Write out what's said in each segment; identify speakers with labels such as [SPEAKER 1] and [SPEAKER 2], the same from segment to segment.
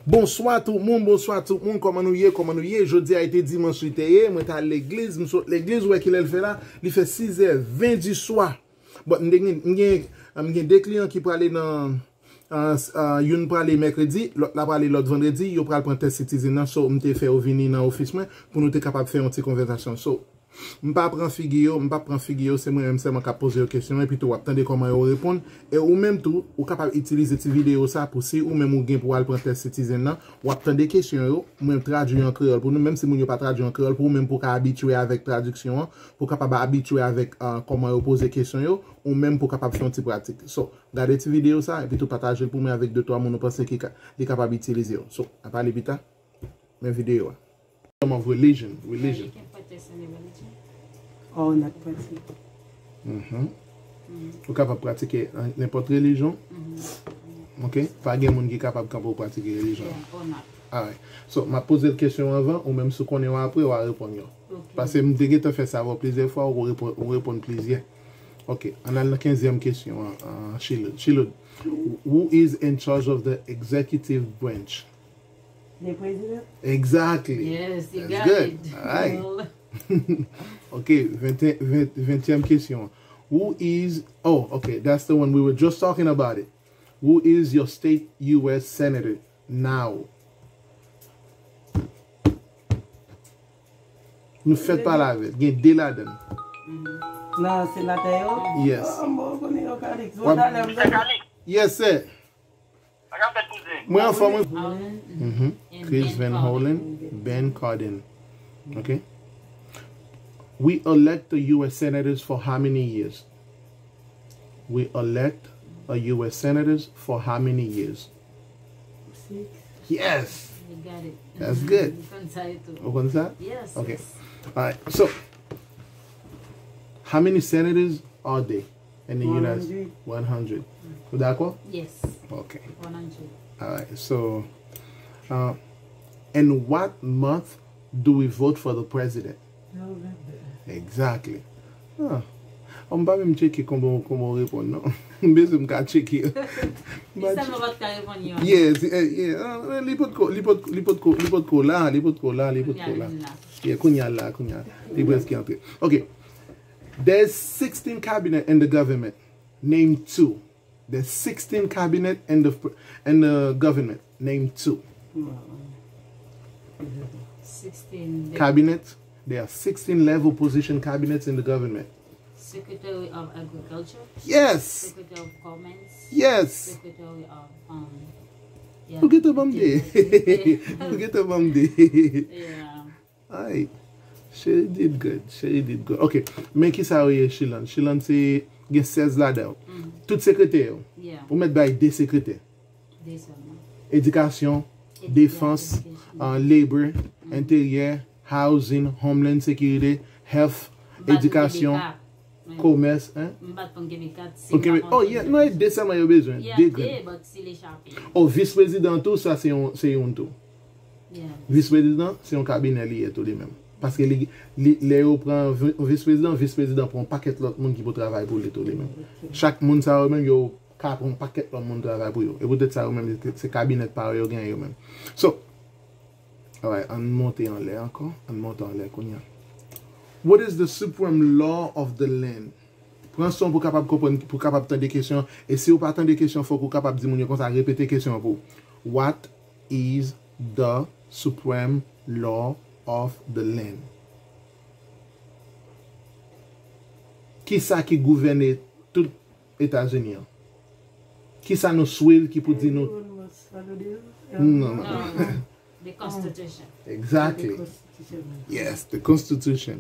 [SPEAKER 1] Bonsoir tout le monde, comment nous y jeudi a été dimanche, moi à l'église, l'église où qu'il fait là, il fait 6h20 du soir. Bon, j'ai des clients qui pour aller dans une pour aller mercredi, l'autre pour aller l'autre vendredi, yo pour aller prendre test citizen, so m'te fait venir dans office moi pour nous être capable de faire une petite conversation. So m'pas prendre figure, c'est moi-même seulement qui poser des questions et puis tout attendre comment yo répondre et ou même tout ou capable utiliser cette vidéo ça pour si ou même ou gain pour aller prendre test citizen là ou attendre des questions yo même traduire en créole pour nous même si nous yo pas traduire en créole pour même pour habituer avec traduction pour capable habituer avec comment yo poser questions yo ou même pour capable faire une petite pratique. So regardez cette vidéo ça et puis tout partager pour moi avec deux trois monde penser qui est capable d'utiliser. So à parler vite même vidéo. Of religion.
[SPEAKER 2] Yeah, you can practice any religion.
[SPEAKER 3] Oh, not practice.
[SPEAKER 1] Vous capable de pratiquer n'importe quelle religion. OK? Pas de monde qui est capable de pratiquer religion.
[SPEAKER 2] Yeah, or not.
[SPEAKER 1] Alright. So, m'a posé une question avant ou même ce qu'on est après, on va répondre.
[SPEAKER 2] Okay.
[SPEAKER 1] Parce que je vais fait ça plusieurs fois, on répond plusieurs. OK. On a la 15e question. Shilud. Who is in charge of the executive branch?
[SPEAKER 3] The president?
[SPEAKER 1] Exactly.
[SPEAKER 2] Yes, you
[SPEAKER 1] That's
[SPEAKER 2] got
[SPEAKER 1] good.
[SPEAKER 2] it.
[SPEAKER 1] All right.
[SPEAKER 2] Well,
[SPEAKER 1] Okay, 20e question. Who is, oh, okay, that's the one we were just talking about it. Who is your state U.S. Senator now? Nous faites pas la vête. Il y a des là-dedans.
[SPEAKER 3] Non, sénateur?
[SPEAKER 1] Yes.
[SPEAKER 3] Oh,
[SPEAKER 1] Yes, sir. Moi, en forme.
[SPEAKER 2] Holland and
[SPEAKER 1] Chris
[SPEAKER 2] Ben
[SPEAKER 1] Van
[SPEAKER 2] Cardin.
[SPEAKER 1] Hollen, Ben Cardin. Okay. We elect the U.S. senators for how many years? We elect a U.S. senators for how many years?
[SPEAKER 3] 6.
[SPEAKER 1] Yes.
[SPEAKER 2] You got it.
[SPEAKER 1] That's good.
[SPEAKER 2] You can say it too.
[SPEAKER 1] What's that?
[SPEAKER 2] Yes.
[SPEAKER 1] Okay.
[SPEAKER 2] yes.
[SPEAKER 1] All right. So, how many senators are there in the United States? 100. Vous d'accord?
[SPEAKER 2] Yes.
[SPEAKER 1] Okay.
[SPEAKER 2] 100.
[SPEAKER 1] All right. So, in what month do we vote for the president?
[SPEAKER 3] November.
[SPEAKER 1] Exactly. On va même checker comment répondre, non? Mais je vais checker.
[SPEAKER 2] Il sait pas votre carrément.
[SPEAKER 1] Yes, yeah. Li pot ko là. Yeah, kunya la. Li presque entré. Okay. There's 16 cabinet in the government. Name 2. There's 16 cabinet in the government. Name 2.
[SPEAKER 2] 16.
[SPEAKER 1] Cabinet. There are 16 level position cabinets in the government.
[SPEAKER 2] Secretary of Agriculture.
[SPEAKER 1] Yes.
[SPEAKER 2] Secretary of Commerce.
[SPEAKER 1] Yes.
[SPEAKER 2] Secretary of yeah.
[SPEAKER 1] Forget about me. Forget about me.
[SPEAKER 2] Yeah.
[SPEAKER 1] Alright. She did good. Okay. Mais qui ça est Shilon? Shilon c'est il y a 16 là-dedans. Tout secrétaire.
[SPEAKER 2] Yeah.
[SPEAKER 1] Vous mettez by des secrétaires.
[SPEAKER 2] This one.
[SPEAKER 1] Éducation, défense, labor, intérieur, housing, homeland security, health, éducation, commerce, hein? Okay. Oh yeah, non, c'est ça moi j'ai besoin.
[SPEAKER 2] Yeah,
[SPEAKER 1] Des
[SPEAKER 2] but still shopping.
[SPEAKER 1] Oh, vice-président tout ça c'est un tout.
[SPEAKER 2] Yeah.
[SPEAKER 1] Vice-président, c'est un cabinet lié tout de même. Parce que les prend vice-président prend un paquet l'autre monde qui peut travailler pour les tout de même. Chaque monde ça même yo prend un paquet l'autre monde travaille pour eux. Et peut-être ça même c'est cabinet par eux gagne eux même. So, alright, on monte en l'air encore, konya. What is the supreme law of the land? Prends son pour capable comprendre pour capable attendre des questions et si vous pas attendre des questions faut que capable dire mon comme ça répéter question pour. What is the supreme law of the land? Qui ça qui gouverne tout États-Unis? Qui ça nous suit qui peut dire nous? Non.
[SPEAKER 2] The Constitution.
[SPEAKER 1] Exactly. Yes, the Constitution.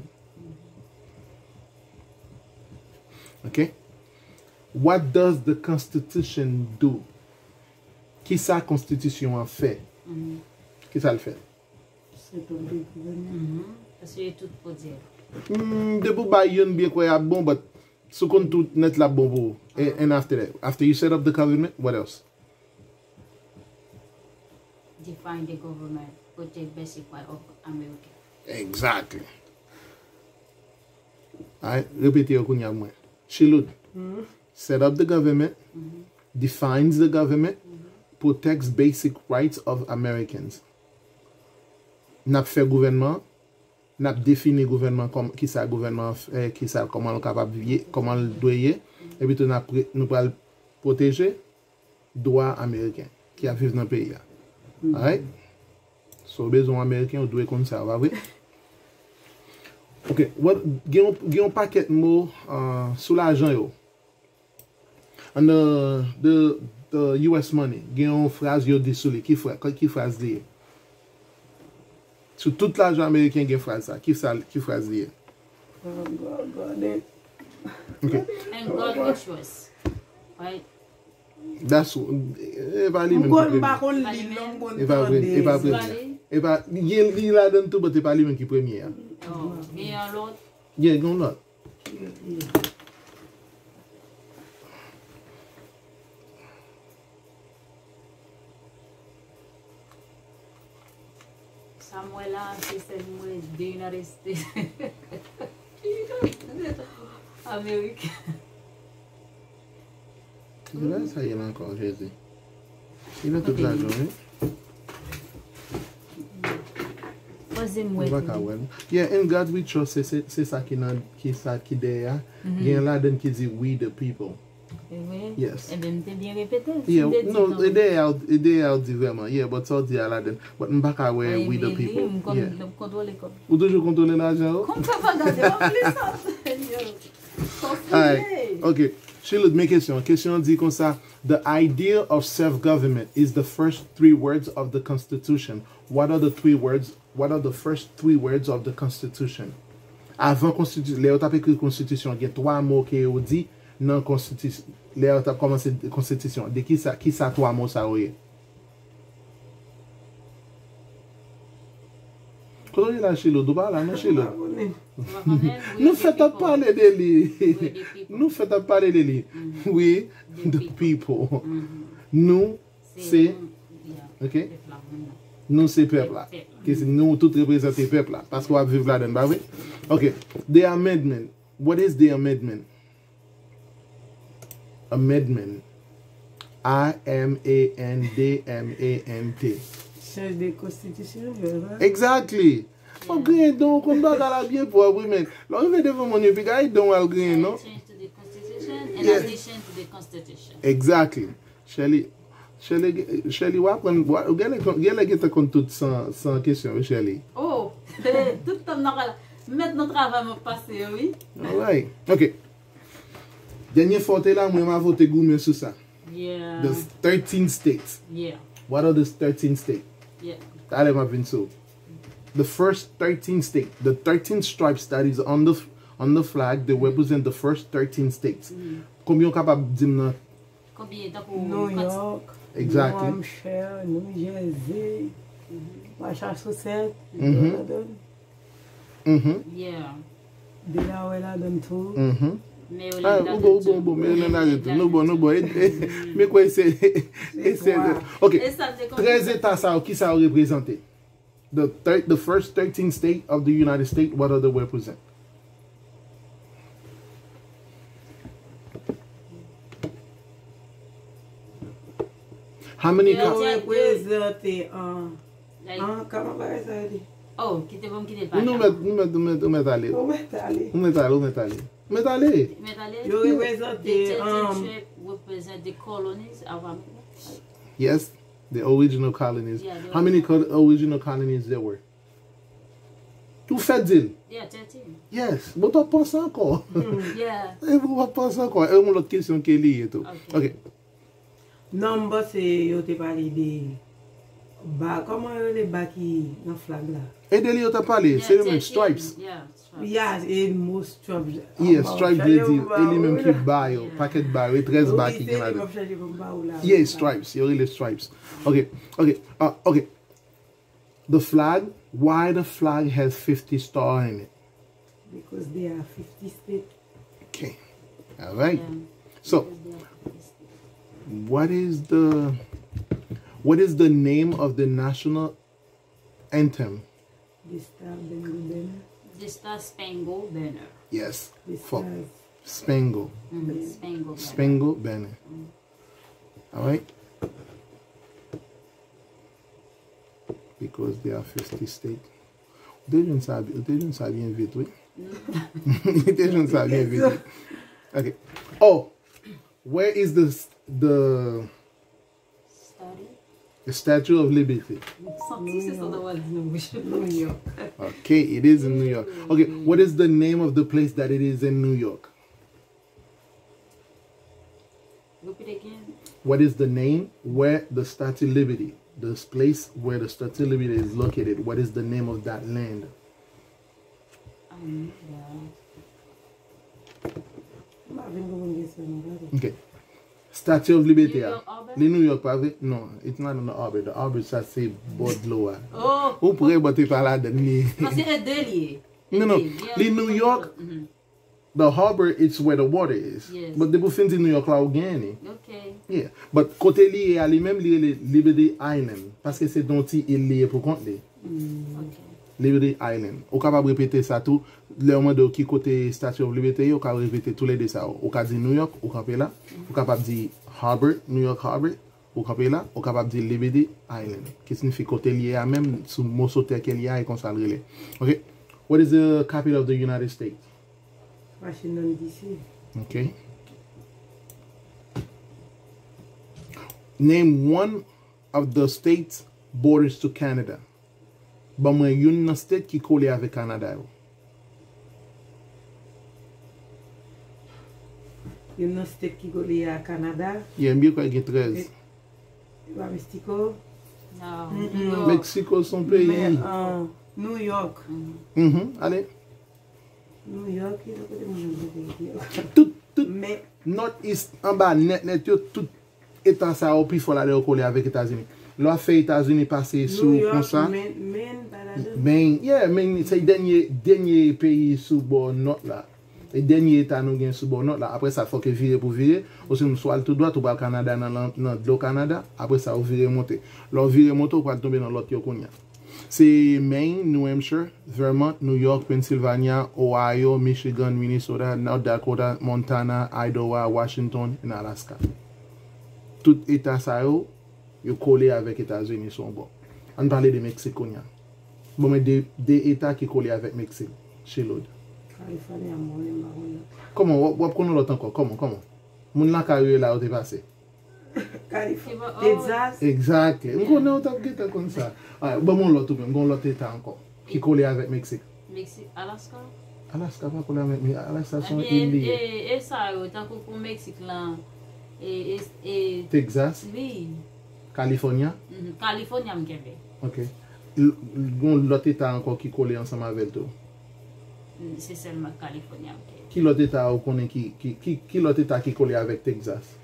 [SPEAKER 1] Okay? What does the Constitution do? Qui sa Constitution en fait? Qui ça le fait?
[SPEAKER 2] Parce que tout pour dire.
[SPEAKER 1] De pou ba yon bien quoi bon, but so kon tout net la bon pour. And after that, after you set up the government, what else?
[SPEAKER 2] Define the government, protect basic right of America.
[SPEAKER 1] Exactly. Alright, répétez au kounya moi. Shilud. Set up the government, defines the government, protects basic rights of Americans. N'a fait gouvernement, n'a défini gouvernement comme qui ça gouvernement qui ça comment on capable vivre, comment le doit et puis nous pas protéger droit américain qui a vivre dans le pays là. Alright? So besoin américain on doit comme ça, va vrai? OK, gen un paquet de mots sur l'argent yo. And the US money, gen une phrase yo dit sur lui qui phrase dit. Sur tout l'argent américain gen phrase ça, qui phrase dit. Okay.
[SPEAKER 2] And God will choose. Right?
[SPEAKER 1] That's pas lui même. Et pas il la donne tout mais pas lui même qui premier.
[SPEAKER 2] Oh, mais l'autre.
[SPEAKER 1] Yeah, gon l'autre.
[SPEAKER 2] Samuel, c'est moi de United States. Amérique.
[SPEAKER 1] Là, ça y est encore, Jésus. Il a toute la journée. Yeah, in God we trust, c'est ça qui derrière. Il y a là qui dit we the people. Yes.
[SPEAKER 2] Et bien, t'es bien répété.
[SPEAKER 1] Yeah, no, they are dit vraiment. Yeah, but ça dit Aladdin. But m'baka we the people. Yeah. Ou toujours contrôler l'argent?
[SPEAKER 2] Comme ça, pas garder,
[SPEAKER 1] Alright, ok. Sheila, mes questions. Question dit comme ça. The idea of self-government is the first 3 words of the Constitution. What are the 3 words? What are the first 3 words of the Constitution? Avant Constitution, les autres écrit Constitution, il y a 3 mots qui ont dit dans Constitution. Les autres commencé Constitution. De qui ça 3 mots ça oué? Quand on est là chez le Dubaï, là, non chez le. Nous faisons parler de lui. Nous faisons parler de lui. Oui, the people. Nous, c'est. Ok? Nous, c'est peuple là. Nous, tous représentons le peuple là. Parce qu'on va vivre là-dedans. Bah oui? Ok. The amendment. What is the amendment? Amendment. I-M-A-N-D-M-A-N-T.
[SPEAKER 3] Change de constitution,
[SPEAKER 1] Exactly. On gagne donc, on doit aller bien pour oui, mais là, on va devant mon puis gars, donc on gagne, non?
[SPEAKER 2] Change to the Constitution in addition to the Constitution.
[SPEAKER 1] Exactly. Shelley, what when get compte toute sans question, Shelley.
[SPEAKER 2] Oh, tout le temps, maintenant, travail m'a passé, oui.
[SPEAKER 1] All right. OK. Dernière fois, là, moi, m'a voté gourmet sur ça.
[SPEAKER 2] Yeah.
[SPEAKER 1] The 13 states.
[SPEAKER 2] Yeah.
[SPEAKER 1] What are the 13 states?
[SPEAKER 2] Yeah.
[SPEAKER 1] That m'a been so. The first 13 states, the 13 stripes that is on the flag, they represent the first 13 states. Combien capable de dire
[SPEAKER 2] Combien
[SPEAKER 3] New York,
[SPEAKER 1] Exactly.
[SPEAKER 3] New Hampshire, New Jersey, Massachusetts,
[SPEAKER 2] Yeah.
[SPEAKER 3] Delaware là donne tout.
[SPEAKER 2] Mais
[SPEAKER 1] Ah, bon, mais non, mais quoi, c'est. Ok. 13 États, ça, qui ça représente? The first 13 states of the United States, what are they represent? How many
[SPEAKER 3] Représente comment va ça dire?
[SPEAKER 2] Oh, qui te bon qui te parle.
[SPEAKER 1] Nous mettons aller.
[SPEAKER 3] Où est allé?
[SPEAKER 1] Où est allé?
[SPEAKER 3] You represent
[SPEAKER 2] the represent the colonies of America.
[SPEAKER 1] Yes, the original colonies.
[SPEAKER 2] Yeah,
[SPEAKER 1] How many original colonies there were? Tout fait dire.
[SPEAKER 2] Yeah, 13.
[SPEAKER 1] Yes, but on pense encore.
[SPEAKER 2] Yeah.
[SPEAKER 1] On pense encore. Et on l'autre question qui est liée tout. Ok.
[SPEAKER 3] Number c'est yo te parlé de ba comment les ba qui dans flag là.
[SPEAKER 1] Et de lui on t'a parlé, c'est le même stripes.
[SPEAKER 2] Yeah, stripes.
[SPEAKER 3] Yes, et most stripes.
[SPEAKER 1] Yes, stripes de dire et lui même qui bail, paquet bail, 13 bail qui gagne là. Yeah, stripes, you really stripes. Okay. Okay. The flag, why the flag has 50 stars in it?
[SPEAKER 3] Because there are 50 states.
[SPEAKER 1] Okay. All right.
[SPEAKER 2] Yeah.
[SPEAKER 1] So, what is the name of the national anthem?
[SPEAKER 3] The Star-Spangled Banner.
[SPEAKER 2] The Star-Spangled Banner.
[SPEAKER 1] Yes.
[SPEAKER 3] The
[SPEAKER 1] For
[SPEAKER 3] stars.
[SPEAKER 1] Spangled.
[SPEAKER 2] Spangled Banner.
[SPEAKER 1] Spangled Banner. All right. because they are 50 states. They don't bien vite, oui. They don't bien vite. Okay. Oh, where is the
[SPEAKER 2] Study.
[SPEAKER 1] Statue of Liberty?
[SPEAKER 3] New York.
[SPEAKER 1] Okay, it is in New York. Okay, what is the name of the place that it is in New York?
[SPEAKER 2] Repeat again.
[SPEAKER 1] What is the name where the Statue of Liberty, this place where the Statue of Liberty is located, what is the name of that land? Okay. Statue of Liberty.
[SPEAKER 2] New York Harbor?
[SPEAKER 1] The New York Harbor? No, it's not in the harbor. The harbor is just say Bodloa.
[SPEAKER 2] Oh!
[SPEAKER 1] Ou pourrait botter par là de ni.
[SPEAKER 2] Parce que c'est délié.
[SPEAKER 1] No, no. The New York, the harbor is where the water is.
[SPEAKER 2] Yes.
[SPEAKER 1] But the buffins in New York là ou gagné.
[SPEAKER 2] Okay.
[SPEAKER 1] Yeah. But côté lié à lui-même, lié Liberty Island. Parce que c'est dont il lié pour compte.
[SPEAKER 2] Okay.
[SPEAKER 1] Liberty Island. Ou capable répéter ça tout. Le moment de qui côté Statue of Liberty, ou capable répéter tous les deux ça. Ou capable dire New York, ou capable là. Ou capable dire Harbor, New York Harbor. Ou capable là. Ou capable dire Liberty Island. Qui signifie côté lié à même sous mot sauté qu'il y a et qu'on s'en relève. Okay. What is the capital of the United States?
[SPEAKER 3] Washington, D.C.
[SPEAKER 1] Okay. Name one of the states borders to Canada. But moi, une state qui colle avec Canada.
[SPEAKER 3] Une state qui est à Canada.
[SPEAKER 1] Il y a mieux qu'il y ait 13.
[SPEAKER 3] Mexico.
[SPEAKER 2] No.
[SPEAKER 3] Mm-mm.
[SPEAKER 2] New York.
[SPEAKER 1] Mexico, son pays.
[SPEAKER 3] Mais, New York.
[SPEAKER 1] Allez.
[SPEAKER 3] New York, il y a côté de New York.
[SPEAKER 1] Tout,
[SPEAKER 3] Mais,
[SPEAKER 1] North-East, en bas, net, yo, tout état ça, ou puis il faut aller coller avec États-Unis. Là, fait États-Unis passer
[SPEAKER 3] New
[SPEAKER 1] sous
[SPEAKER 3] York,
[SPEAKER 1] comme ça.
[SPEAKER 3] Maine,
[SPEAKER 1] Maine, c'est le dernier pays sous bord nord là. Le dernier état nous gagne sous bord nord là. Après ça, il faut que virer pour virer. Aussi, nous soit tout droit, ou pas le Canada, dans le Canada. Après ça, vous virez monter. Là, virer monter, ou pas tomber dans l'autre yokonia. C'est Maine, New Hampshire, Vermont, New York, Pennsylvania, Ohio, Michigan, Minnesota, North Dakota, Montana, Idaho, Washington et Alaska. Tout état ça yo collé avec États-Unis sont bon. On parle de Mexique. Bon, mais des états qui collent avec Mexique. Chez l'autre.
[SPEAKER 3] Californie,
[SPEAKER 1] Comment? Vous connaissez l'autre encore? Comment? Mon là qui là où t'es passé?
[SPEAKER 3] Californie, Texas.
[SPEAKER 1] Exact. On connaît autant que comme ça. Bon, mon l'autre même, bon l'autre état encore qui collé avec Mexique.
[SPEAKER 2] Mexique, Alaska.
[SPEAKER 1] Alaska pas collé avec Mexique. Alaska sont
[SPEAKER 2] Et
[SPEAKER 1] îles.
[SPEAKER 2] ça, tant que pour Mexique là. Et
[SPEAKER 1] Texas,
[SPEAKER 2] oui.
[SPEAKER 1] California.
[SPEAKER 2] Californie, I'm Québec.
[SPEAKER 1] Ok. Bon l'autre état encore qui collé ensemble avec toi.
[SPEAKER 2] C'est seulement Californie, I'm Québec.
[SPEAKER 1] Qui l'autre état ou connaît qui l'autre état qui collé avec Texas?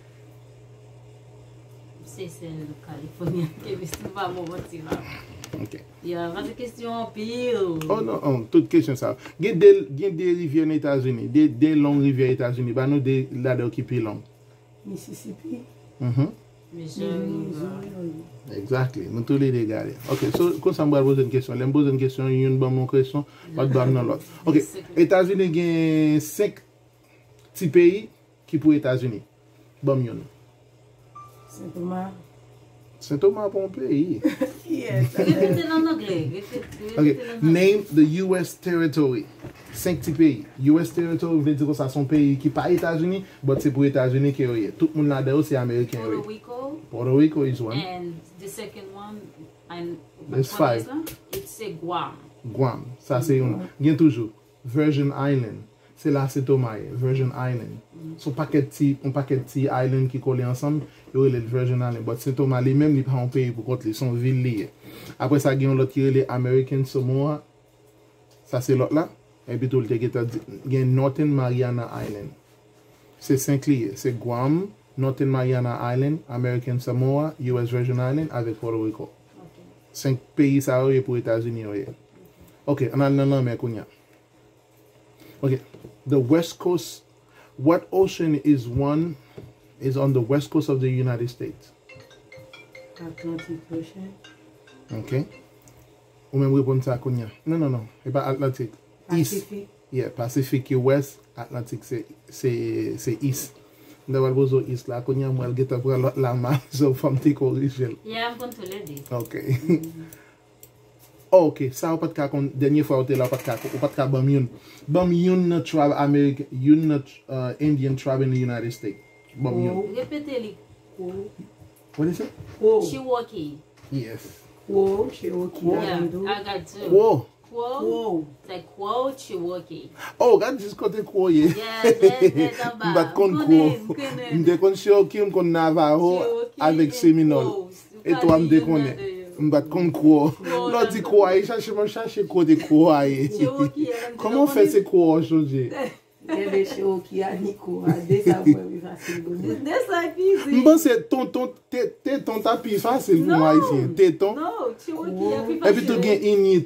[SPEAKER 2] C'est celle de Californie, Québec. C'est pas mon motif.
[SPEAKER 1] Ok.
[SPEAKER 2] Il y a pas de question pire.
[SPEAKER 1] Oh non, toute question ça. Il y a des rivières aux États-Unis, des longues rivières aux États-Unis. Bah nous des là-dedans qui plus longues.
[SPEAKER 3] Mississippi.
[SPEAKER 2] Missouri.
[SPEAKER 1] Exactly. Nous tous les regarder. Ok, so quand ça me pose une question, elle me pose une question, une bonne question, l'autre bonne dans l'autre. Ok, États-Unis il y a 5 petits pays qui pour États-Unis. Bon yon.
[SPEAKER 3] Saint-Thomas.
[SPEAKER 1] Saint-Thomas pour un pays.
[SPEAKER 3] Yes.
[SPEAKER 2] Répétez en anglais.
[SPEAKER 1] Ok, name the US territory. 5 petits pays. US territory veut dire que ça sont pays qui pas États-Unis, mais c'est pour États-Unis qui est. Tout le monde là-dedans c'est américain.
[SPEAKER 2] Puerto Rico.
[SPEAKER 1] Puerto Rico is one.
[SPEAKER 2] And the second one, and
[SPEAKER 1] There's
[SPEAKER 2] what
[SPEAKER 1] 5.
[SPEAKER 2] is that? It's a Guam.
[SPEAKER 1] Guam, ça c'est une. Bien toujours. Virgin Island, c'est là c'est Thomas, Virgin Island. Son paquet de petits islands qui collent ensemble, il y a le Virgin Island. Mais Saint Thomas lui-même, il pas un pays pour contre, ils sont villes liées. Après ça, il y a l'autre qui est les American Samoa. Ça c'est l'autre là. Et puis tout le temps, il y a Northern Mariana Island. C'est 5 liés. C'est Guam, Northern Mariana Island, American Samoa, US Virgin Island avec Puerto Rico.
[SPEAKER 2] Okay.
[SPEAKER 1] 5 pays ça est pour les États-Unis. Ok, on a le nom, mais ok, the West Coast. What ocean is on the west coast of the United States?
[SPEAKER 3] Atlantic Ocean.
[SPEAKER 1] Okay. Ou même répondre ça Kounia. Non. C'est pas Atlantic. East.
[SPEAKER 3] Pacific.
[SPEAKER 1] Yeah, Pacific West, Atlantic c'est East. D'abord besoin East là Kounia moi elle get pour la main so from te corriger.
[SPEAKER 2] Yeah, I'm going to let it.
[SPEAKER 1] Okay. Oh, ok, ça, ou pas de cas, dernière fois, ou pas de cas, bam yon tribe American, yon Indian tribe in the United States. Bam yon.
[SPEAKER 2] Répétez-le.
[SPEAKER 1] What is it?
[SPEAKER 2] Cherokee.
[SPEAKER 1] Yes.
[SPEAKER 3] Cherokee.
[SPEAKER 2] Yeah, I got two.
[SPEAKER 1] Quo.
[SPEAKER 2] Quo. It's like Quo, Cherokee.
[SPEAKER 1] Oh, God, just kote quo ye.
[SPEAKER 2] Yeah, that's
[SPEAKER 1] Mbat kon quo. Mde kon Cherokee, m kon Navajo, avec Seminole. Et toi, mde konen. Mbat kon quo. L'on dit quo aye, cherche kote quo aye. Comment on fait ce quo aujourd'hui?
[SPEAKER 3] Ebe Cherokee a ni quo a de sa vwe facile.
[SPEAKER 2] That's like easy.
[SPEAKER 1] Mban c'est téton ta pi facile pour moi ici. Téton.
[SPEAKER 2] No, Cherokee a plus
[SPEAKER 1] Et puis tout gen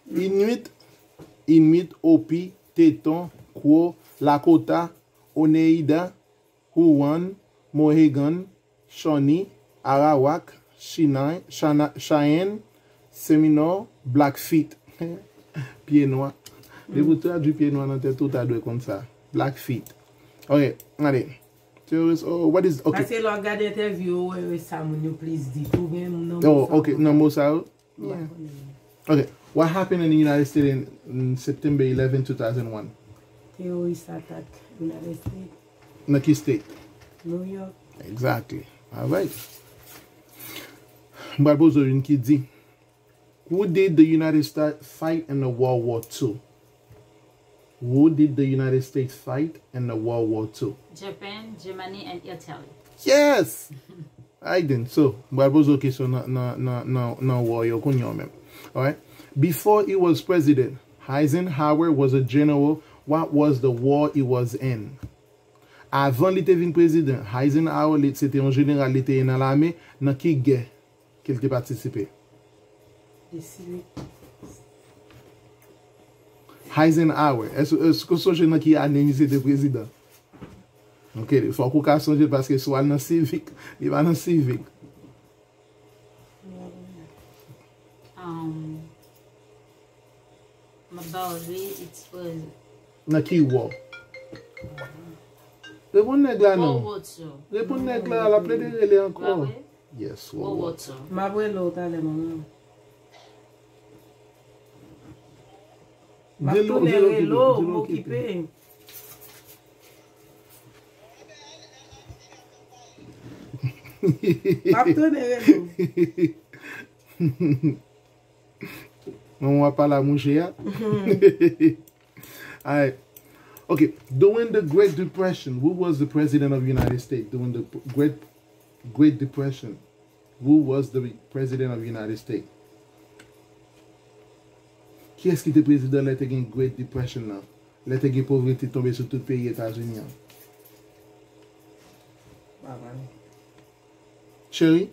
[SPEAKER 1] Inuit, Hopi, Téton, Quo, Lakota, Oneida, Huron, Mohegan, Shawnee, Arawak, Cheyenne, Seminole, Blackfeet. Pied noir. De vous traduire pied noir dans tête tout à deux comme ça. Blackfeet. Ok, allez. Oh, what is okay?
[SPEAKER 3] Parce que l'on regarde l'interview, ça m'a please dit tout bien.
[SPEAKER 1] Oh, okay. No more so. Yeah. Okay. What happened in the United States in September 11, 2001?
[SPEAKER 3] Terrorist attack United States.
[SPEAKER 1] Naki State.
[SPEAKER 3] New York.
[SPEAKER 1] Exactly. All right. Barbozo une qui dit, who did the United States fight in the World War II? Who did the United States fight in the World War II?
[SPEAKER 2] Japan, Germany, and Italy.
[SPEAKER 1] Yes! I didn't. So, Barbozo question na war yo konyo même. All right. Before he was president, Eisenhower was a general. What was the war he was in? Avant il était président, Eisenhower c'était un général, il était dans l'armée, dans quelle guerre qu'il était participé? Eisenhower. Est-ce que ce général qui a année c'était président? Ok, il faut qu'on songe parce que soit dans civique, il va dans civique.
[SPEAKER 2] About it, it was
[SPEAKER 1] Dans qui war? Réponds nèg là non.
[SPEAKER 2] World War II.
[SPEAKER 1] Réponds nèg là, la plaide relé encore. Yes,
[SPEAKER 2] World War II.
[SPEAKER 3] Ma vwe l'autre ale maman. Ma tourne relo, m'occuper. Ma tourne relo.
[SPEAKER 1] On va pas la moucher. All right. Okay. During the Great Depression, who was the president of the United States? During the Great Depression, who was the president of the United States? Qui est-ce qui était président de la Great Depression là? La pauvreté tombée sur tout le pays États-Unis. Chérie?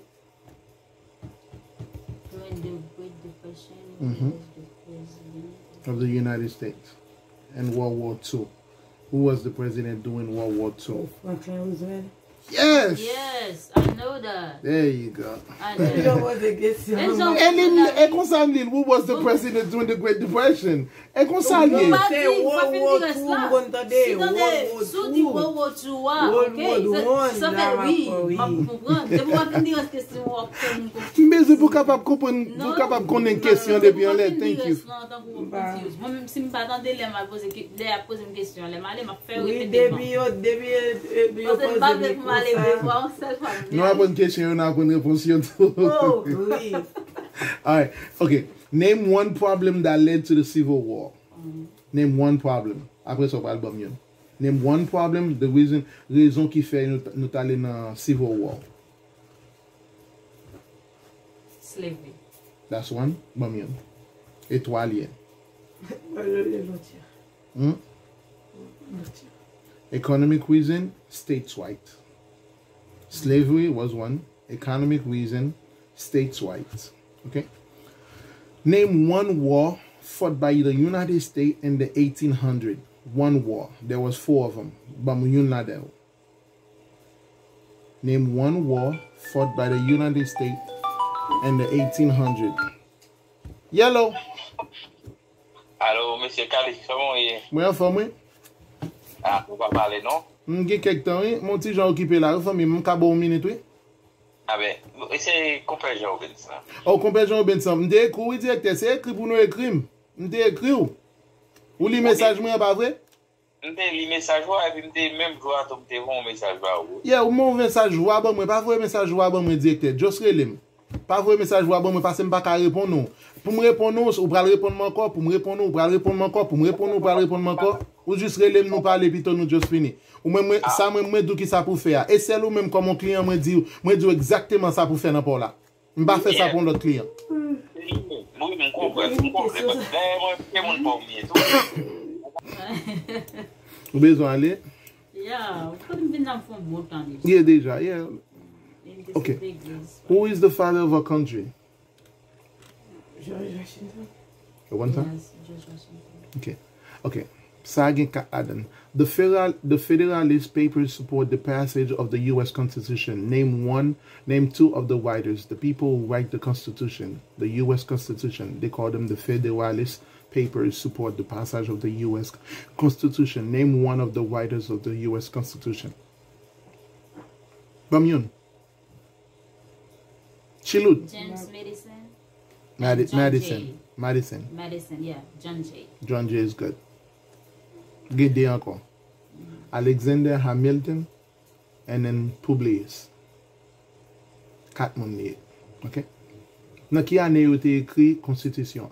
[SPEAKER 2] During the Great Depression,
[SPEAKER 1] Mhm.
[SPEAKER 2] he was the president.
[SPEAKER 1] Of the United States and World War II. Who was the president during World War II?
[SPEAKER 3] Franklin Roosevelt.
[SPEAKER 1] Yes!
[SPEAKER 2] Yes, I know that.
[SPEAKER 1] There you go.
[SPEAKER 2] I know
[SPEAKER 3] You
[SPEAKER 2] that.
[SPEAKER 3] know what the question?
[SPEAKER 2] It's on-
[SPEAKER 1] And Constantine, who was the president during the Great Depression? And Constantine.
[SPEAKER 3] Say World War II, bon tade, World War
[SPEAKER 2] Sou di
[SPEAKER 3] II.
[SPEAKER 2] World War II wa,
[SPEAKER 3] World
[SPEAKER 2] ok?
[SPEAKER 3] War I,
[SPEAKER 2] Sa
[SPEAKER 3] la
[SPEAKER 2] fè
[SPEAKER 3] ma
[SPEAKER 2] oui,
[SPEAKER 3] oui.
[SPEAKER 2] ma pou kompran. De pou wap di res kesyon wak kon.
[SPEAKER 1] Mais c'est pour capable comprendre, pour capable connaître une question depuis en l'air. Thank you.
[SPEAKER 2] Moi-même, si je ne m'attendais pas, je vais poser une question. Je vais faire
[SPEAKER 3] Oui,
[SPEAKER 2] répéter.
[SPEAKER 3] depuis yo
[SPEAKER 2] Parce que je ne vais pas aller voir cette femme.
[SPEAKER 1] Nous avons une question, nous avons une réponse.
[SPEAKER 3] Oh, oui.
[SPEAKER 1] All right. Okay. Name one problem that led to the Civil War. Name one problem. Après ça, on parle de mieux. Name one problem, the raison qui fait nous aller dans Civil War.
[SPEAKER 2] Slavery.
[SPEAKER 1] That's one. Bon mieux. Étoile. Economic reason, states white. Slavery was one. Economic reason, states white. Okay. Name one war fought by the United States in the 1800s. One war. There was 4 of them. Name one war fought by the United States in the 1800s. Yellow.
[SPEAKER 4] Allô, monsieur Kali, comment il est?
[SPEAKER 1] Moi, informé.
[SPEAKER 4] Ah, on va parler, non?
[SPEAKER 1] J'ai quelques temps, mon petit Jean occupé là, famille, mon cabo minute, oui.
[SPEAKER 4] Ah ben, c'est complet Jean Robinson.
[SPEAKER 1] Oh, complet Jean Robinson. M'de écrit, oui, directeur, c'est écrit pour nous écrire. M'de écrit ou li message moi pas vrai?
[SPEAKER 4] M'te li message et puis m'te même joie to m'te un message ba ou.
[SPEAKER 1] Yeah, ou mon message joie ba moi, pas vrai message joie ba moi directeur. Just relem. Pas vrai message joie ba moi parce que m'pa ka répondre non. Pour me répondre non, ou pral répondre encore, pour me répondre ou pral répondre encore, pour me répondre ou pral répondre encore, ou juste relem nous parler puis nous just fini. Ou même ça moi dou qui ça pour faire. Et c'est ou même comme mon client me dit exactement ça pour faire n'importe là. M'pa faire ça pour l'autre client.
[SPEAKER 4] Moi me comprends,
[SPEAKER 1] Ou besoin aller?
[SPEAKER 2] Yeah, faut me venir dans fond bon temps.
[SPEAKER 1] Yeah, déjà, yeah. Okay. Who is the father of our country?
[SPEAKER 3] George Washington.
[SPEAKER 1] One time?
[SPEAKER 2] Yes, George Washington.
[SPEAKER 1] Okay. Okay. Sagin Adam. The Federalist Papers support the passage of the U.S. Constitution. Name one, name two of the writers. The people who write the Constitution, the U.S. Constitution. They call them the Federalist Papers support the passage of the U.S. Constitution. Name one of the writers of the U.S. Constitution. Bamyun. Chilud.
[SPEAKER 2] James Madison.
[SPEAKER 1] Madison,
[SPEAKER 2] yeah. John Jay.
[SPEAKER 1] John Jay is good. Gede encore. Alexander Hamilton and then Publius. 4 moun liye. Ok? Nan ki ane yo te ekri Constitution?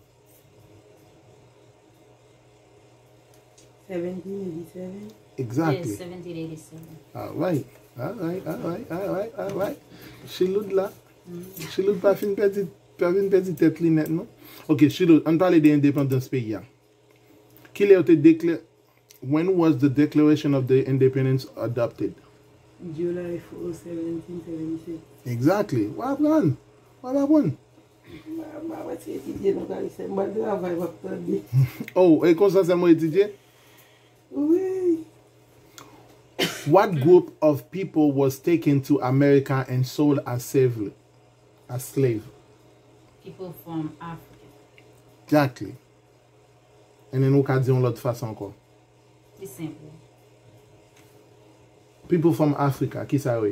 [SPEAKER 3] 1787.
[SPEAKER 1] Exactly.
[SPEAKER 2] Yes, 1787.
[SPEAKER 1] Alright. Chiloud la. Chiloud pa fin pedi tête li net non? Ok, Chiloud, an pale de independence peyi ya. Ki le yo te dekle... When was the Declaration of the Independence adopted?
[SPEAKER 3] July 4, 1776.
[SPEAKER 1] Exactly. What happened? Oh, e kon sa se mo etidye?
[SPEAKER 3] Oui.
[SPEAKER 1] What group of people was taken to America and sold as slave?
[SPEAKER 2] People from Africa.
[SPEAKER 1] Exactly. And then ou ka di yon lot fason anko?
[SPEAKER 2] It's simple.
[SPEAKER 1] People from Africa, ki sa we?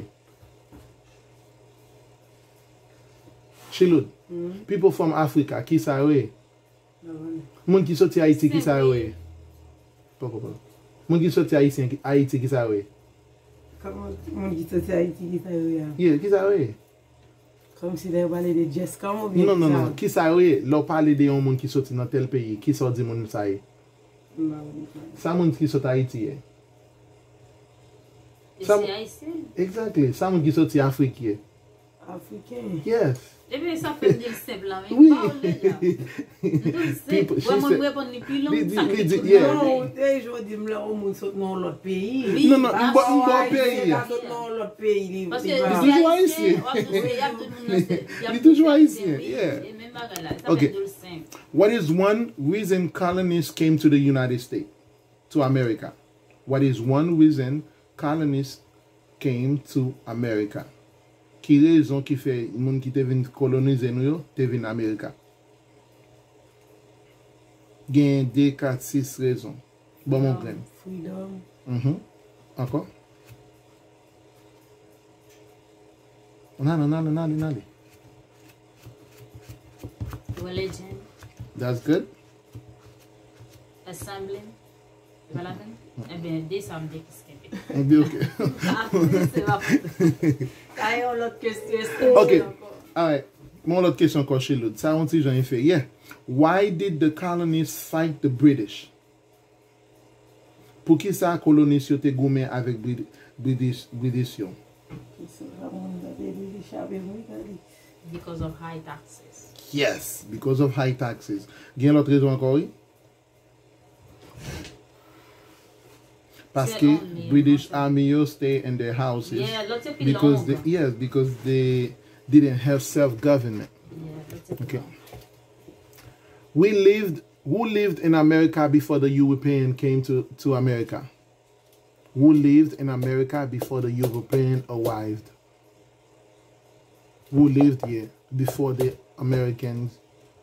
[SPEAKER 1] Chilud. People from Africa, ki sa we? Moun ki soti Haiti, ki sa we? Moun ki soti Haiti, ki sa we?
[SPEAKER 3] Moun ki soti Haiti, ki sa we?
[SPEAKER 1] Yeah, ki sa we?
[SPEAKER 3] Comme si de pale de Jessica ou bien?
[SPEAKER 1] Non. Ki sa we? Lo pale de yon moun ki soti nan tel peyi, ki sa di moun sa ye? Sa moun ki soti Haiti ye?
[SPEAKER 2] Haïtien?
[SPEAKER 1] Exactly. Sa moun ki soti Afrique ye?
[SPEAKER 3] Africain?
[SPEAKER 1] Yes.
[SPEAKER 2] Eh bien, ça fait des simple là.
[SPEAKER 1] Oui.
[SPEAKER 3] Non, aujourd'hui, là, au monde saute dans l'autre pays.
[SPEAKER 1] Non, m'bon pays.
[SPEAKER 3] L'autre pays.
[SPEAKER 2] Parce que
[SPEAKER 1] il est toujours haïtien. Yeah. Okay. What is one reason colonists came to the United States, to America? What is one reason colonists came to America? Ki rezon ki fe moun ki te vin kolonize nou yo, te vin Amerika? Gen 2, 4, 6 rezon. Bon moun pren.
[SPEAKER 3] Freedom.
[SPEAKER 1] Encore? Nale.
[SPEAKER 2] Religion.
[SPEAKER 1] That's good.
[SPEAKER 2] Assembling. Voilà. Eh bien, des samedis qui se
[SPEAKER 1] Eh bien, ok. Okay. All right. Mon autre question encore chez l'autre. Ça, on dit, j'en ai fait. Yeah. Why did the colonists fight the British? Pour qui ça, colonistes yo te goumé avec British yo?
[SPEAKER 2] Because of high taxes.
[SPEAKER 1] Yes, because of high taxes. Gen l'autre raison encore, oui? Parce que British Army yo stay in their houses.
[SPEAKER 2] Yeah, lots of
[SPEAKER 1] because they didn't have self-government.
[SPEAKER 2] Yeah,
[SPEAKER 1] okay. Who lived in America before the European came to America? Who lived in America before the European arrived? Who lived here before the Americans?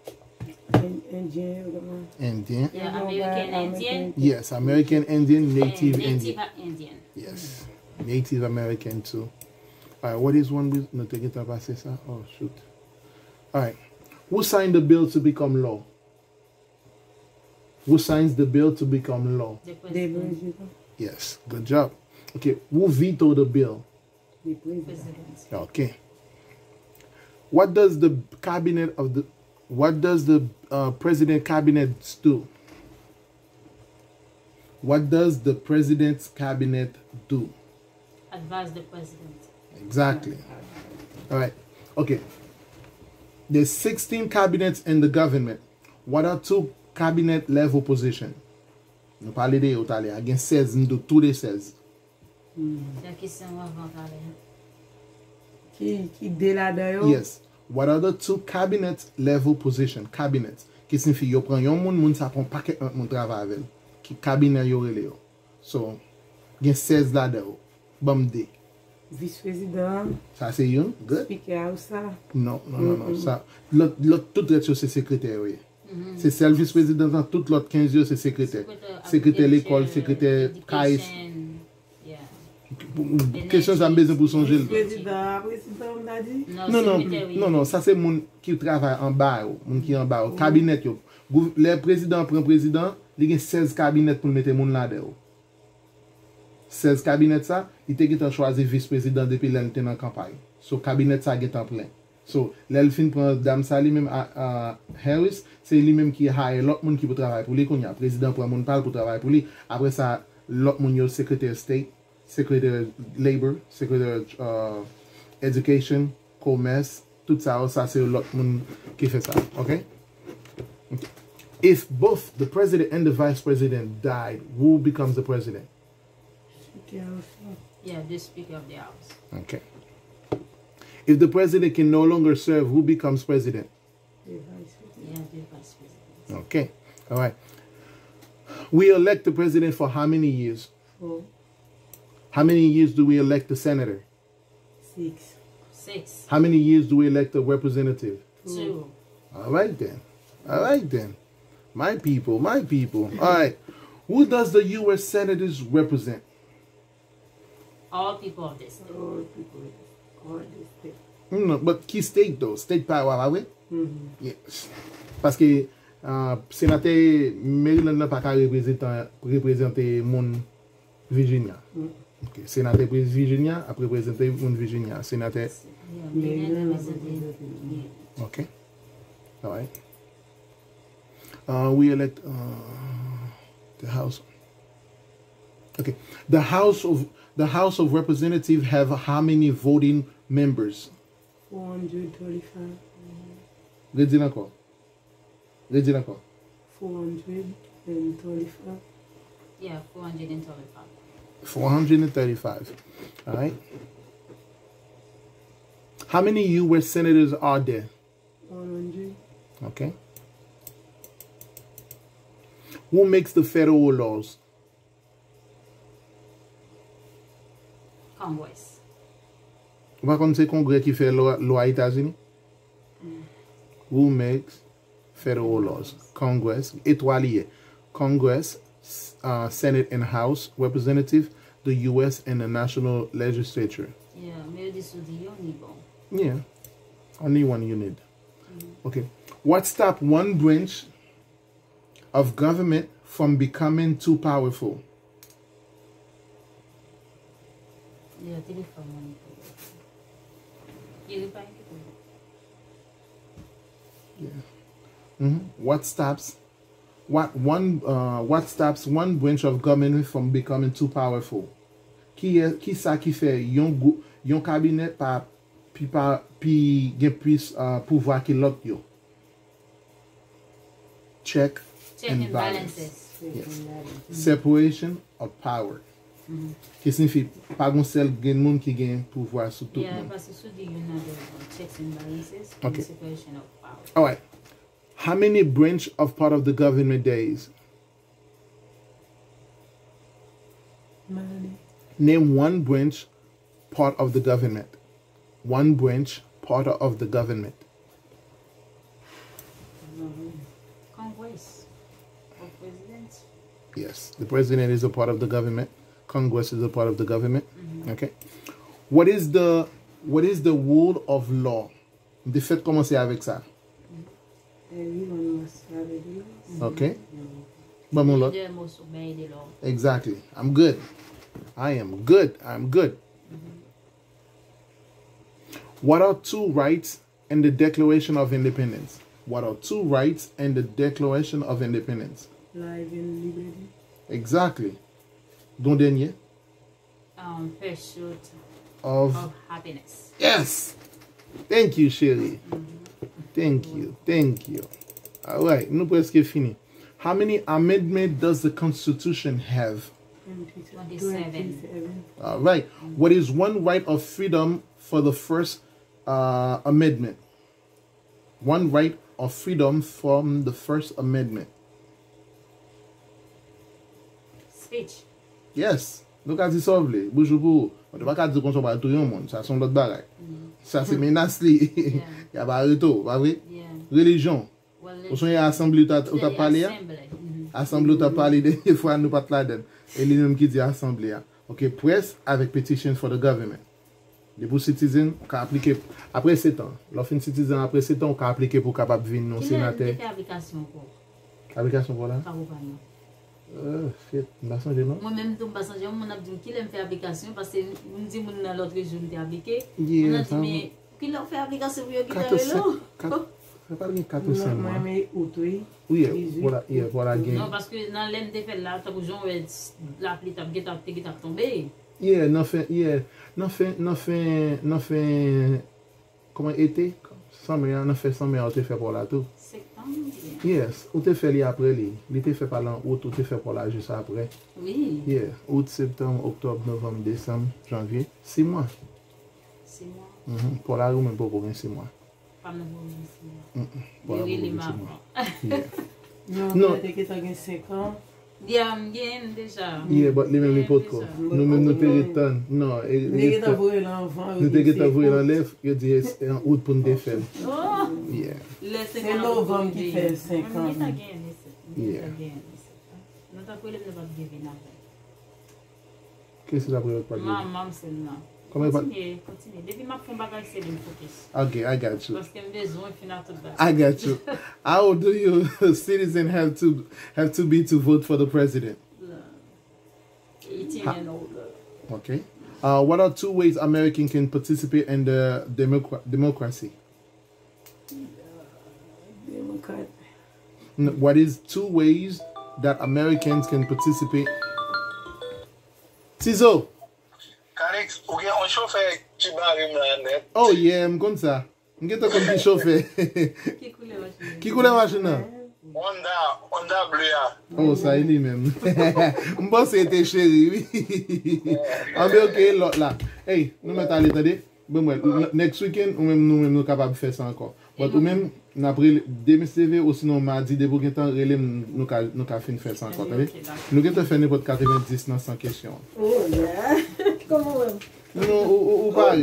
[SPEAKER 1] Indian.
[SPEAKER 2] Yeah, American Indian.
[SPEAKER 1] Yes, American Indian, Native
[SPEAKER 2] Indian.
[SPEAKER 1] Yes, Native American too. All right, what is one with no take it up passer ça? Oh shoot. All right. Who signed the bill to become law? Who signs the bill to become law?
[SPEAKER 2] The
[SPEAKER 3] The
[SPEAKER 2] president.
[SPEAKER 3] president.
[SPEAKER 1] Yes, good job. Okay, who vetoed the bill?
[SPEAKER 3] The president.
[SPEAKER 2] President.
[SPEAKER 1] Okay. What does the president cabinet do? What does the president's cabinet do?
[SPEAKER 2] Advise the president.
[SPEAKER 1] Exactly. All right. Okay. There's 16 cabinets in the government. What are 2 cabinet level positions? Nous parlons de Italie. Against 16, nous tous les 16.
[SPEAKER 2] La question avant parler.
[SPEAKER 3] Qui de la d'ailleurs.
[SPEAKER 1] Yes. What are the 2 cabinet level positions? Cabinets. Qui signifie yo prend yon moun sa prend paquet moun travail avec. Qui cabinet yo relé yo. So, gen 16 là dedans. Bam de.
[SPEAKER 3] Vice-président.
[SPEAKER 1] Ça c'est yon. Good.
[SPEAKER 3] Speaker ou ça.
[SPEAKER 1] Non. Ça l'autre tout reste c'est secrétaire oui. C'est celle vice-président tout l'autre 15 jours c'est secrétaire. Secrétaire l'école, secrétaire CAIS.
[SPEAKER 2] Yeah.
[SPEAKER 1] Question ça me besoin pour songer.
[SPEAKER 3] Président, on a dit.
[SPEAKER 1] Non, ça c'est moun qui travaille en bas, moun qui en bas, cabinet yo. Le président prend président, il y a 16 cabinets pour mettre moun là-dedans. 16 cabinets ça, il te choisi vice-président depuis l'année en campagne. So cabinet ça est en plein. So l'elfin prend dame ça lui même à Harris, c'est lui même qui hire l'autre monde qui peut travailler pour lui qu'on y a président prend moun parle pour travailler pour lui. Après ça l'autre monde yo secrétaire state, secrétaire labor, secrétaire education, commerce, tout ça c'est l'autre monde qui fait ça, okay? If both the president and the vice president died, who becomes the president?
[SPEAKER 3] Speaker ou ça.
[SPEAKER 2] Yeah, the Speaker of the House.
[SPEAKER 1] Okay. If the president can no longer serve, who becomes president?
[SPEAKER 3] The vice-président.
[SPEAKER 2] Yeah, the Vice President.
[SPEAKER 1] Okay. All right. We elect the president for how many years?
[SPEAKER 3] 4,
[SPEAKER 1] How many years do we elect the senator?
[SPEAKER 3] 6,
[SPEAKER 2] 6.
[SPEAKER 1] How many years do we elect the representative?
[SPEAKER 2] 2.
[SPEAKER 1] All right then. My people. All right. Who does the U.S. senators represent?
[SPEAKER 2] All people of this state.
[SPEAKER 3] all people, all the state.
[SPEAKER 1] No, but key state though. State power, ah oui? Yes. Parce que sénateur Maryland n'a pas qu'à représenter mon Virginia. Okay. Sénateur Virginia a représenter mon Virginia. Sénateur.
[SPEAKER 2] Yeah, Maryland represented. Yeah.
[SPEAKER 1] Okay. All right. We elect the House. Okay. The House of Representatives have how many voting members?
[SPEAKER 3] 435.
[SPEAKER 1] Redis encore.
[SPEAKER 3] 435.
[SPEAKER 2] Yeah, 435.
[SPEAKER 1] 435. All right. How many U.S. senators are there?
[SPEAKER 3] 100.
[SPEAKER 1] Okay. Who makes the federal laws?
[SPEAKER 2] Congress.
[SPEAKER 1] Par contre, c'est Congrès qui fait loi États-Unis. Who makes federal laws? Congress. Étoilier. Congress, Senate and House Representative, the U.S. and the National Legislature.
[SPEAKER 2] Yeah, mais this would be only bon.
[SPEAKER 1] Yeah. Only one you need. Okay. What stopped one branch of government from becoming too powerful?
[SPEAKER 2] Yeah, téléphone. You reply.
[SPEAKER 1] What stops one branch of government from becoming too powerful? Qui ça qui fait yon cabinet pa gen plus pouvoir que l'autre yo? Check and balances. Yes. Separation of power. Qui signifie pas gon seul gen moun qui gen pouvoir sur tout le
[SPEAKER 2] Yeah,
[SPEAKER 1] monde.
[SPEAKER 2] parce que sous dit you know the checks and balances and
[SPEAKER 1] Okay.
[SPEAKER 2] separation of power.
[SPEAKER 1] All right. How many branch of part of the government there is?
[SPEAKER 3] Money.
[SPEAKER 1] Name one branch part of the government. One branch part of the government.
[SPEAKER 2] Congress. Or president.
[SPEAKER 1] Yes, the president is a part of the government. Congress is a part of the government. Okay. What is the What is the rule of law? De fait, commencer avec ça.
[SPEAKER 3] Everyone must have a deal.
[SPEAKER 1] OK? Bon, mon lot.
[SPEAKER 2] Leader must obey the law.
[SPEAKER 1] Exactly. I'm good. I am good. I'm good. What are two rights in the Declaration of Independence? What are two rights in the Declaration of Independence?
[SPEAKER 3] Life and liberty.
[SPEAKER 1] Exactly. Don dernier?
[SPEAKER 2] Pursuit
[SPEAKER 1] Of
[SPEAKER 2] of happiness.
[SPEAKER 1] yes. Thank you, Sherry. Thank you. Thank you. All right. Nous presque fini. How many amendments does the Constitution have?
[SPEAKER 2] 27.
[SPEAKER 1] All right. What is one right of freedom for the first amendment? One right of freedom from the First Amendment.
[SPEAKER 2] Speech.
[SPEAKER 1] Yes. Nou ka di sov li. Boujou pou. On te pa ka di kon son ba tout yon moun. Ça son l'autre bagay. Ça c'est menace li. Ya ba reto. Pas vrai?
[SPEAKER 2] Yeah.
[SPEAKER 1] Religion.
[SPEAKER 2] Well,
[SPEAKER 1] Ou son yon assemblée ou ta parlé ya?
[SPEAKER 2] assembly.
[SPEAKER 1] Assemblée ou ta parlé des fois nous pas la den. Et li même qui dit assemblée ya. OK, press avec petition for the government. Les pour citizen ka appliquer après 7 ans. L'offre citizen après 7 ans ka appliquer pour capable venir non sénateur.
[SPEAKER 2] Quelle application pour?
[SPEAKER 1] Application pour là?
[SPEAKER 2] Pas pour parler.
[SPEAKER 1] Fait, m'a changé non?
[SPEAKER 2] Moi-même, tout me changer, mon a dit qu'il aime faire application parce que on dit mon dans l'autre région t'ai appliqué. On a dit mais qu'il a fait application pour qu'il a là.
[SPEAKER 1] C'est pas bien 4 ou 5 mois.
[SPEAKER 3] Mais autori.
[SPEAKER 1] Oui, voilà gain.
[SPEAKER 2] Non parce que dans l'aime de fait là, t'as besoin l'appli t'a tombé.
[SPEAKER 1] Non fait comment été 100 millions, on fait 100 millions, on te fait pour la tout.
[SPEAKER 2] Septembre.
[SPEAKER 1] Yes, on te fait li après li. Li te fait par l'an août, on te fait pour la juste après.
[SPEAKER 2] Oui.
[SPEAKER 1] Yeah, août, septembre, octobre, novembre, décembre, janvier, 6 mois.
[SPEAKER 2] 6 mois.
[SPEAKER 1] Pour la ou même pas pour 6 mois.
[SPEAKER 2] Pas même pour 6 mois.
[SPEAKER 1] Pour la
[SPEAKER 2] Oui, les
[SPEAKER 1] ou
[SPEAKER 2] marrons.
[SPEAKER 3] Non, t'es que t'as 5 ans.
[SPEAKER 2] Bien déjà.
[SPEAKER 1] Yeah, but les mêmes les potes quoi. Nous même nous te return. Non,
[SPEAKER 3] T'es que t'as voué l'enfant.
[SPEAKER 1] nous te que t'as voué l'enlève, yo dit en août pour nous te faire.
[SPEAKER 2] Oh.
[SPEAKER 1] Yeah.
[SPEAKER 3] C'est novembre qui fait 5 ans.
[SPEAKER 1] Yeah.
[SPEAKER 2] Nous t'as collé le pas de venir.
[SPEAKER 1] Qu'est-ce que la période pas
[SPEAKER 2] Maman seulement.
[SPEAKER 1] Comment pas?
[SPEAKER 2] Continue. Depuis ma fond bagage c'est le focus.
[SPEAKER 1] Okay, I got you.
[SPEAKER 2] Parce que j'ai besoin finir tout ça.
[SPEAKER 1] I got you. How do you citizens have to be to vote for the president?
[SPEAKER 2] 18 and older.
[SPEAKER 1] Okay. What are two ways Americans can participate in the democracy?
[SPEAKER 3] Democrat.
[SPEAKER 1] What is two ways that Americans can participate? Tizo.
[SPEAKER 4] Kanix, ou gen on chauffeur qui barre là net.
[SPEAKER 1] Oh yeah, I'm comme ça. I'm get comme petit chauffeur.
[SPEAKER 2] Qui coule la machine?
[SPEAKER 1] Qui coule la machine là?
[SPEAKER 4] Honda bleu ya.
[SPEAKER 1] Oh, ça il est même. M'pense c'était chéri, oui. Ah ben OK, l'autre là. Hey, nous mettons à l'étendé. Bon moi, next weekend ou même nous capable faire ça encore. But ou même après DMCV ou sinon mardi de pour temps relé nous ca fin faire ça encore, nous get faire n'importe 90 dans 100 questions.
[SPEAKER 3] Oh yeah. Comment
[SPEAKER 1] Non, ou pareil.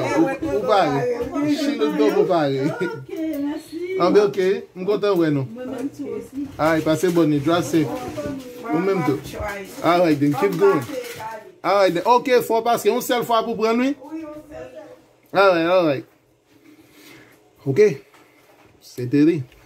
[SPEAKER 1] Chez le dos ou pareil.
[SPEAKER 3] OK, merci.
[SPEAKER 1] Ah ben OK, me content ouais non.
[SPEAKER 3] Moi-même tout aussi.
[SPEAKER 1] Ah, passez bonne nuit, drive safe. Ou même tout. All right, then keep going. All right, then. OK, faut passer une seule fois pour prendre nuit.
[SPEAKER 3] Oui, on sait.
[SPEAKER 1] All right. OK. C'est terrible.